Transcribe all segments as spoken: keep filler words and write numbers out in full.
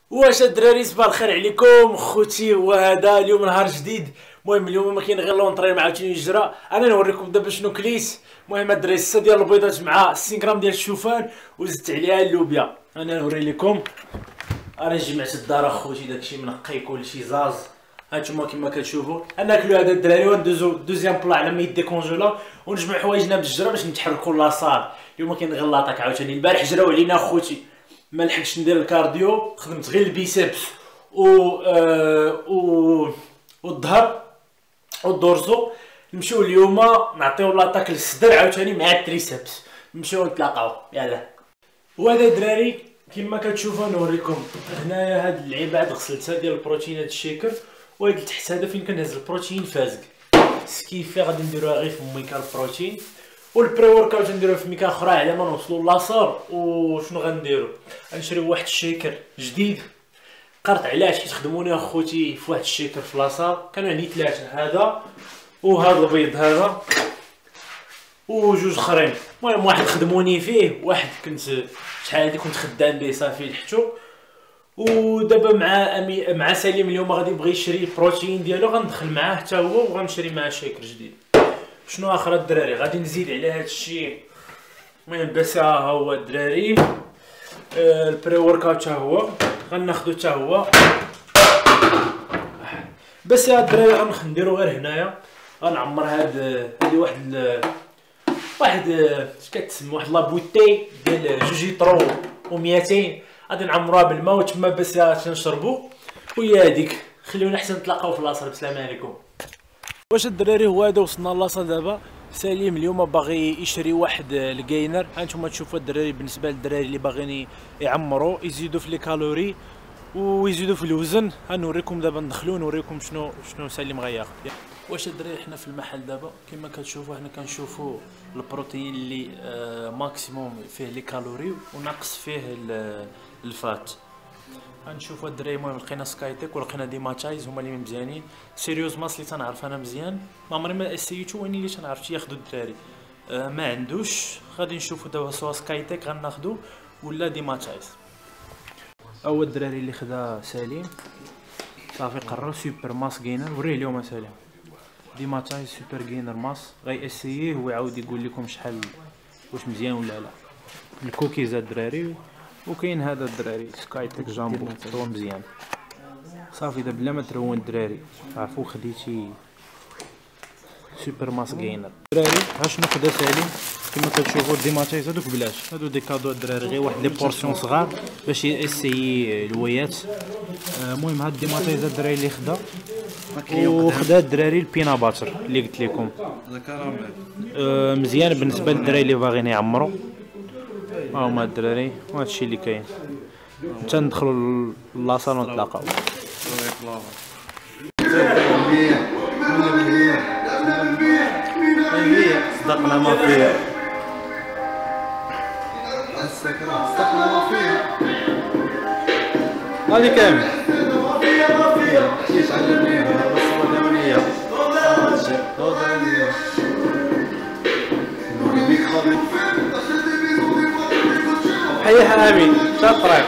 واش الدراري صباح الخير عليكم خوتي. وهذا اليوم نهار جديد. المهم اليوم ما كاين غير لونطري ما عاوتاني يجرى. انا نوريكم دابا شنو كليت. المهم الدراري ستة ديال البيضات مع ستين غرام ديال الشوفان وزدت عليها اللوبيا. انا نوري لكم. انا جمعت الدار اخوتي داكشي منقي كلشي زاز. هانتوما كما كتشوفوا ناكلو هذا الدراري وندوزو دوزيام بلا على ما يديكونجولا ونجمع حوايجنا بالجرة باش نتحركوا لاصال. اليوم كاين غير لاطاك عاوتاني. البارح جراو علينا خوتي ما لحقتش ندير الكارديو، خدمت غير البيسبس و آه و والظهر والدورزو. نمشيو اليوم نعطيو لاطاك للصدر عاوتاني مع التريسبس. نمشيو نتلاقاو يلا. وهذا الدراري كما كتشوفوا نوريكم هنايا هاد اللعيبات غسلتها ديال البروتينات الشيكر، وهاد التحت هذا فين كنهز البروتين فازق سكيفي غادي نديروها غير في ميكا البروتين، والبري ورك اوت نديروه في ميكا اخرى على ما نوصلوا لاصار. وشنو غنديرو؟ غنشريو واحد الشيكر جديد قرت علاش حيت خدموني اخوتي في واحد الشيكر في لاصار كانوا عندي ثلاثه، هذا وهذا البيض هذا وجوج اخرين. المهم واحد خدموني فيه، واحد كنت شحال هادي كنت خدام به صافي لحتو. ودابا مع أمي مع سليم اليوم غادي يبغي يشري البروتين ديالو غندخل معاه حتى هو وغنشري معاه شيكر جديد. شنو اخر الدراري غادي نزيد على هذا الشيء. المهم بس ها هو الدراري آه البري وركاوت حتى هو غناخذو حتى هو. بس ها الدراري غنديرو غير هنايا غنعمر هاد هادي واحد ال... واحد اش كتسمى واحد لابوتي ديال جوج لتر و مئتين غادي نعمروها بالماء وتما بس تنشربو. وهي هذيك خليونا حتى نتلاقاو في لاصال. بسلام عليكم. واش الدراري هو هذا وصلنا لاصال دابا. سليم اليوم باغي يشري واحد الجينر. هانتوما تشوفوا الدراري بالنسبه للدراري اللي باغيين يعمروا يزيدوا في لي كالوري ويزيدوا في الوزن. غنوريكم دابا ندخلوا نوريكم شنو شنو سليم غياخذ. واش الدراري حنا في المحل دابا كما كتشوفوا حنا كنشوفوا البروتين اللي آه ماكسيموم فيه لي كالوري وناقص فيه الفات. غنشوفوا الدراري. المهم لقينا سكايتيك ولقينا ديماتايز هما اللي مزيانين. سيريوز ماس اللي تنعرف انا مزيان ما عمري ما اسيتو وين اللي تنعرف ياخذوا الدراري آه ما عندوش. غادي نشوفوا دابا سوا سكايتيك غناخذو ولا ديماتايز. اول الدراري اللي خدا سليم صافي قرر سوبر ماس جينر. وريه اليوم سليم ديماتايز سوبر جينر ماس غي اسييه ويعاود يقول لكم شحال واش مزيان ولا لا. الكوكيز الدراري وكاين هذا الدراري سكايتك جامبو هو مزيان صافي. دابا بلا ما ترون الدراري عرفوا خديتي سوبر ماس جينر. الدراري ها شنو خدا سالي كما كتشوفوا ديماتايز هذوك بلاش هادو دي كادو الدراري غير واحد لي بورسيون صغار باش ياسيي الويات. المهم هاد ديماتايز الدراري اللي خدا وخدا الدراري البينا باتر اللي قلت لكم آه مزيان بالنسبه للدراري اللي باغيين يعمروا. ها هما الدراري وهادشي اللي كاين. حتى ندخلوا لاصال ونتلاقاو. صدقنا ما فيها صدقنا ما فيها هادي كامل حيها امين شاطرك.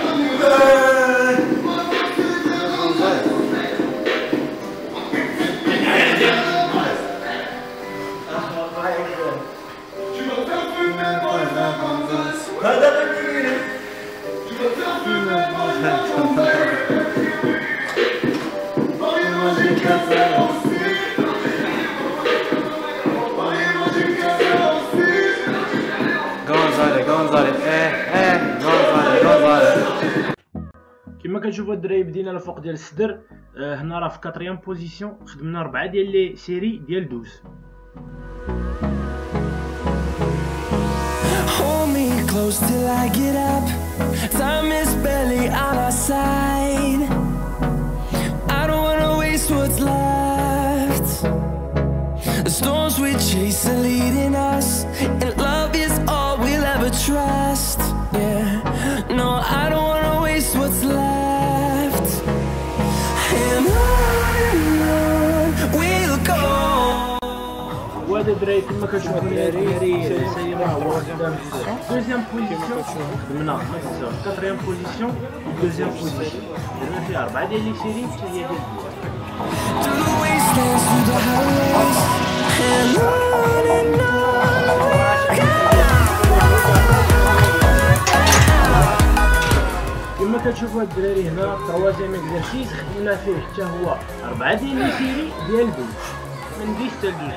كما كتشوفوا الدراري بدينا الفوق ديال الصدر. آه هنا راه في كاتريام بوزيسيون خدمنا ربعه ديال لي سيري ديال دوز. Hold me close till I get up. Time is barely on our side. I don't wanna waste what's left. The storms we chase are leading us, and love is all we'll ever trust. Yeah, no, I don't wanna waste what's left. And on and on we'll go. وهذا الدراري كما كتشوفوا الدراري ساير هو قدام دوزيام بوزيسيون خدمنا ما تنساوش كاتريام بوزيسيون دوزيام بوزيسيون درنا فيها أربعة ديال لي سيري حتى هي ديال كما كتشوفوا هاد الدراري هنا تروازيام اكزرسيس خدمنا فيه حتى هو أربعة ديال لي سيري ديال دوز من ديس حتى لدوز.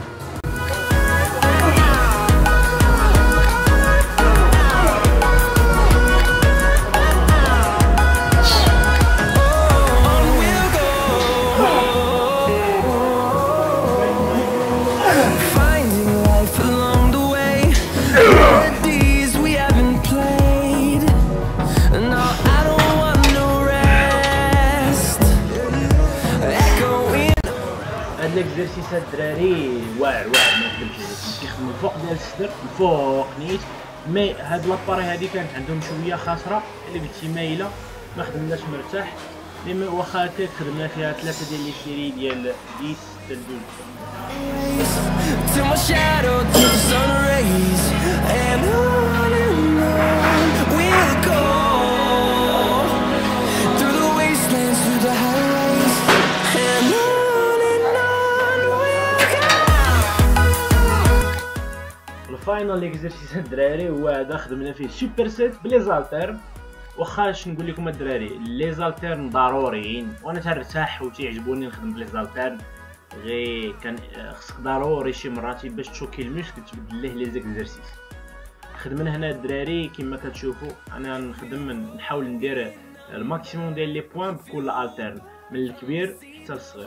هاد ليكزرسيس هاد الدراري واعر واعر ما نكذبش عليكم كيخدموا الفوق ديال الصدر الفوق نيت مي هاد لاباري هادي كانت عندهم شويه خاسره اللي بنتي مايله ما خدمناش مرتاح مي واخا هكاك خدمنا فيها ثلاثه ديال لي سيري ديال ديس حتى لدوز. الفاينل اكزرسيس الدراري هو هذا خدمنا فيه سوبر سيت بلي زالتير واخا اش نقول لكم الدراري لي زالتير ضروريين وانا تنرتاح وتيعجبوني نخدم بلي زالتير غير كان خصك ضروري شي مرات باش تشوكي المشك تبدل ليه لي زيكزرسيس. خدمنا هنا الدراري كما كتشوفوا انا نخدم نحاول ندير الماكسيموم ديال لي بوين بكل التيرن من الكبير حتى الصغير.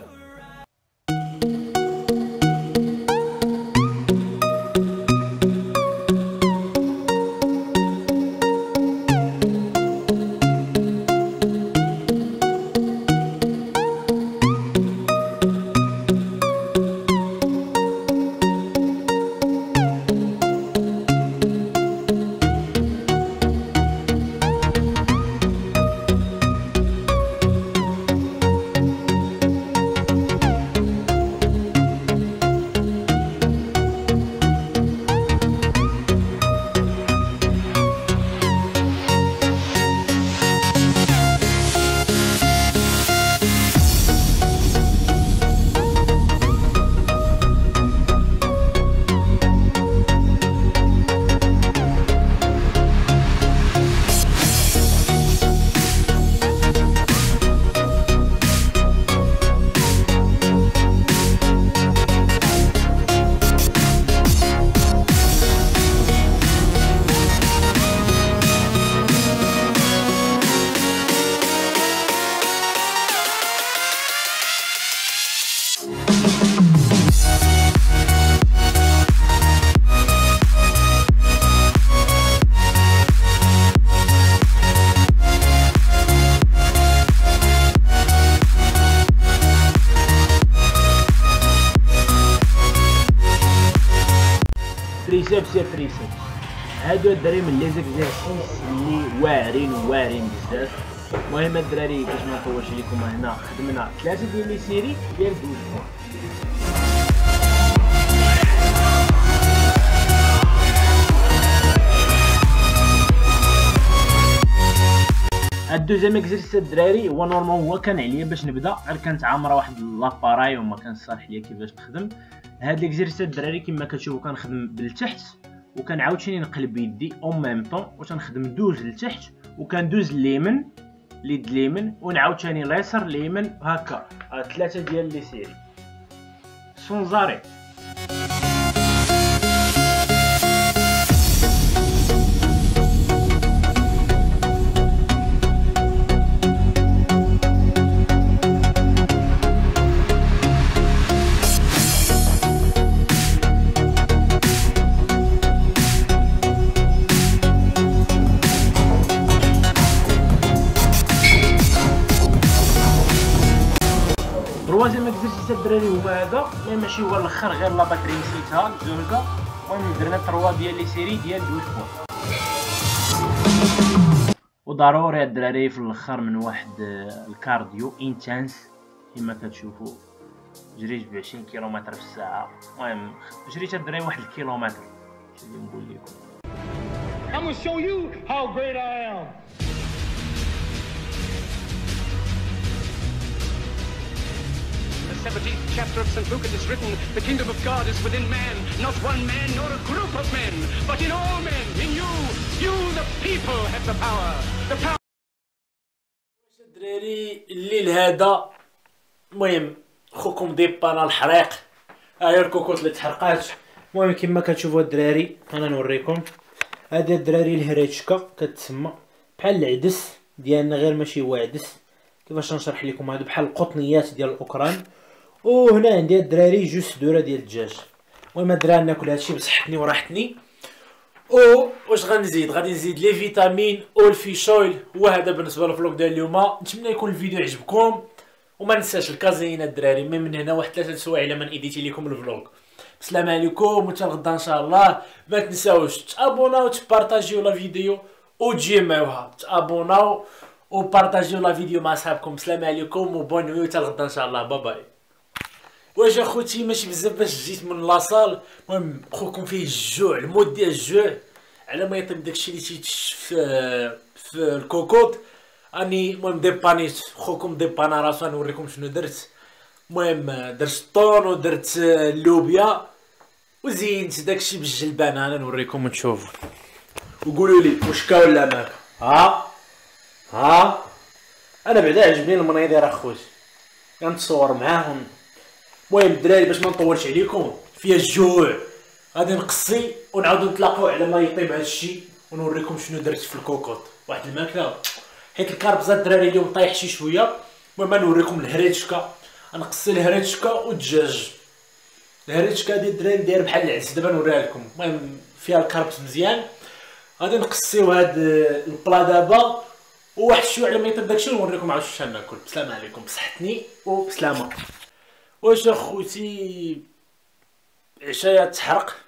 تريسيبس يا تريسيبس هادو الدراري من لي زيكزارسيس اللي واعرين واعرين بزاف. المهم الدراري باش ما نطولش لكم هنا خدمنا ثلاثه ديال لي سيري ديال دوز بوان. الدوزيام اكزرسيس الدراري هو نورمال هو كان عليا باش نبدا غير كانت عامره واحد لاباراي وما كان صالح ليا كيفاش نخدم. هاد ليكزرسيس الدراري كما كتشوفوا كنخدم بالتحت وكان عاوتاني نقلب يدي اون ميم طون وتنخدم دوز لتحت وكندوز اليمين اليد اليمين ونعاود ثاني اليسار اليمين هكا ثلاثه ديال لي سيري سون زاري. التروازيام اكزرسيس الدراري هو هذا مي ماشي هو الاخر غير لا باكري نسيتها زوجه. المهم درنا تروا ديال لي سيري ديال دوز بوان وضروري الدراري في الاخر من واحد الكارديو انتنس كما كتشوفوا جريت ب عشرين كيلومتر في الساعه. المهم جريت الدراري واحد الكيلومتر. اش اللي نقول لكم I'm gonna show you how great I am. The seventeenth chapter of Saint Luke it is written, the kingdom of God is within man, not one man nor a group of men, but in all men, in you, you the people have the power. The power. الدراري الليل هذا المهم خوكم ديبانا الحريق. ها هي الكوكوط اللي تحرقات. المهم كما كتشوفوا الدراري انا نوريكم. هذا الدراري الهريتشكا كتسمى بحال العدس ديالنا غير ماشي هو عدس. كيفاش نشرح لكم هادو بحال القطنيات ديال الاوكران. وهنا عندي الدراري جوج صدوره ديال الدجاج. المهم الدراري ناكل هادشي بصحتني وراحتني. او واش غنزيد غادي نزيد لي فيتامين والفيش اويل. وهذا بالنسبه للفلوق ديال اليوم. نتمنى يكون الفيديو عجبكم وما ننساش الكازيين الدراري. من, من هنا واحد ثلاثه سوايع على ما اديتي لكم الفلوق. السلام عليكم وتا غدا ان شاء الله. ما تنساوش تابوناو وتبارطاجيو لا فيديو وتجيمعوها. تابوناو وبارطاجيو لا فيديو مع صحابكم. السلام عليكم وبون نوي وتا غدا ان شاء الله. باي باي. واش اخوتي ماشي بزاف باش جيت من لاصال. المهم خوكم فيه الجوع الموت ديال الجوع على ما يطيب داكشي اللي تيتش في في الكوكوط. اني المهم ديبانيت خوكم ديبانا راسو. نوريكم شنو درت. المهم درت الطون ودرت اللوبيا وزينت داكشي بالجلبان. انا نوريكم وتشوفوا وقولوا لي واش كا ولا ماكا. ها ها انا بعدا عجبني المنيضير اخوتي كنتصور معاهم. المهم الدراري باش ما نطولش عليكم فيها الجوع غادي نقصي ونعاودو نتلاقاو على ما يطيب هادشي ونوريكم شنو درت في الكوكوط. واحد الماكله حيت الكربزه الدراري اليوم طايح شي شويه. المهم نوريكم الهريتشكا. نقصي الهريتشكا والدجاج. الهريتشكا ديال الدراري داير بحال العدس. دابا نوريها لكم. المهم فيها الكربس مزيان. غادي نقصيو هاد البلا دابا وواحد شويه على ما يطيب داكشي ونوريكم عاود واش ناكل. بسلامه عليكم بصحتني وبسلامه. واش اخوتي عشايا تحرق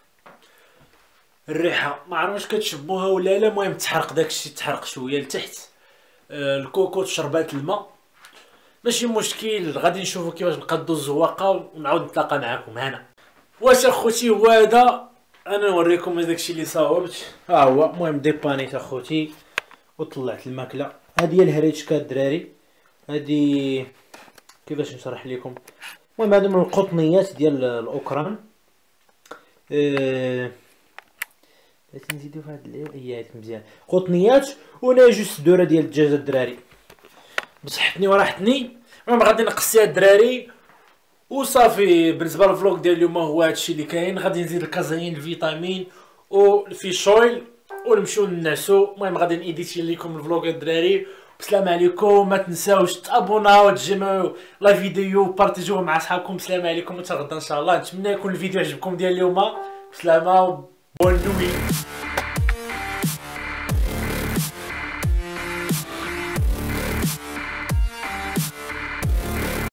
الريحه ما عرفتش كتشموها ولا لا. المهم تحرق داكشي تحرق شويه لتحت. آه الكوكوط شربات الماء ماشي مشكل. غادي نشوفوا كيفاش نقادو الزواقه ونعاود نتلاقى معكم هنا. واش اخوتي هو هذا انا نوريكم داكشي اللي صاوبت. ها هو المهم ديبانيت اخوتي وطلعت الماكله. هذه هي الهريتشكا الدراري. هذه كيفاش نشرح لكم. المهم هادو من القطنيات ديال الاوكران. أه... بغيت نزيدو في هاد الايات مزيان قطنيات. وهنا جوج صدوره ديال الدجاج الدراري بصحتني وراحتني. المهم غادي نقصيها الدراري وصافي. بالنسبه للفلوق ديال اليوم هو هادشي اللي كاين. غادي نزيد الكازايين الفيتامين والفيش اويل ونمشيو ننعسو. المهم غادي نيديتي لكم الفلوق الدراري. السلام عليكم. ما تنساوش تابوناو وتجمعوا لا فيديو وبارطاجيوه مع صحابكم. السلام عليكم وتا غدا ان شاء الله. نتمنى يكون الفيديو عجبكم ديال اليوم. بسلامه وبون نوي.